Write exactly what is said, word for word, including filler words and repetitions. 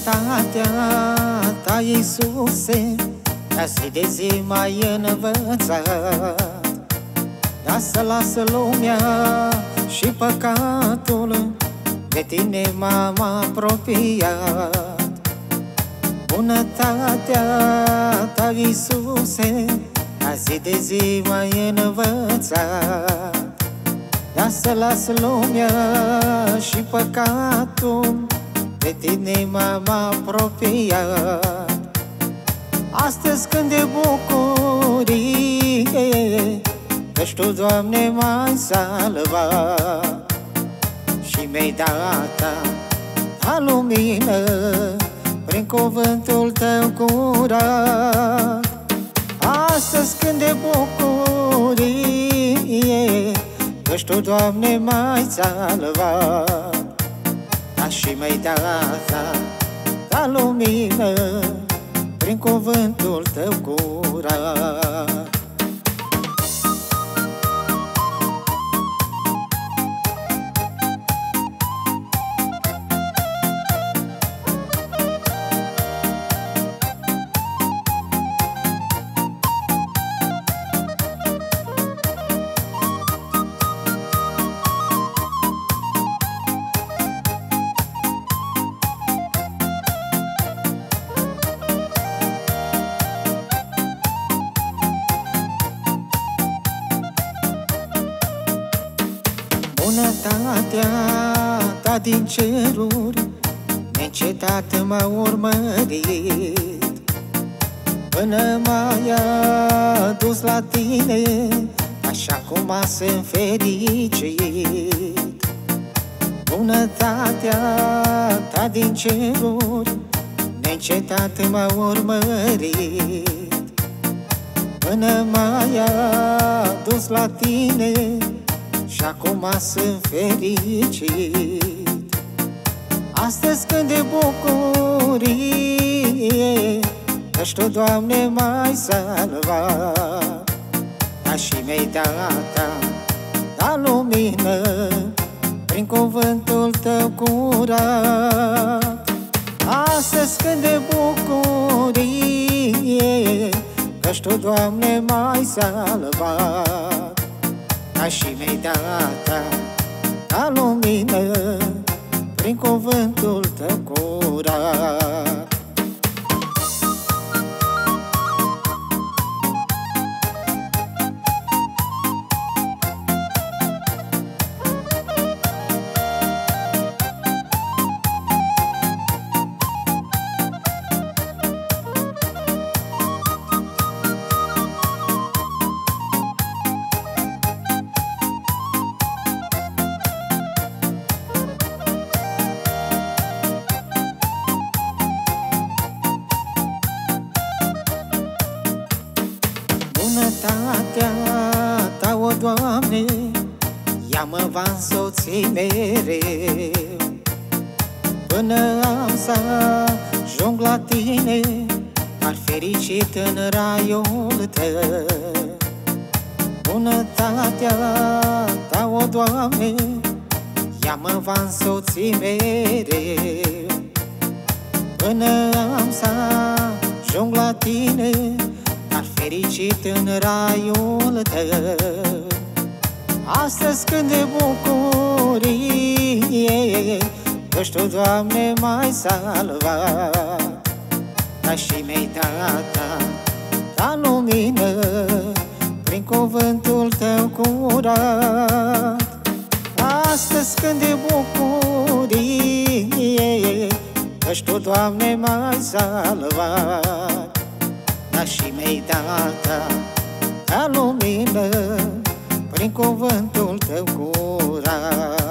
Bunătatea ta, Iisuse, ca zi de zi m-ai învățat, dar să lasă lumea și păcatul, de tine m-am apropiat. Bunătatea ta, Iisuse, ca zi de zi m-ai învățat, dar să lasă lumea și păcatul, de tine m-am apropiat. Astăzi când de bucurie, căci Tu, Doamne, m-ai salvat și mi-ai dat ta lumină prin cuvântul Tău curat. Astăzi când de bucurie, căci Tu, Doamne, m-ai salvat și mi-ai dat ta lumină prin cuvântul Tău curat. Bunătatea ta din ceruri neîncetat m-a urmărit, până m-ai adus la tine, așa cum sunt fericit. Bunătatea ta din ceruri neîncetat m-a urmărit, până m-ai adus la tine, și acum sunt fericit. Astăzi când de bucurie, căci Tu, Doamne, m-ai salvat, da și mi-ai dat ta lumină prin cuvântul Tău curat. Astăzi când de bucurie, căci Tu, Doamne, m-ai salvat, da și mi-ai dat ta lumină prin cuvântul Tău curat. Bunătatea Ta, o Doamne, ea mă va însoți mereu, până am să ajung la Tine, dar fericit în raiul Tău. Bunătatea Ta, o Doamne, ea mă va însoți mereu, până am să ajung la Tine, dar fericit în raiul Tău. Astăzi când de bucurie, căci Tu, Doamne, m-ai salvat, da și mi-ai dat ta lumină prin cuvântul Tău curat. Astăzi când de bucurie, căci Tu, Doamne, m-ai salvat, da și mi-ai dat ta lumină prin cuvântul Tău curat.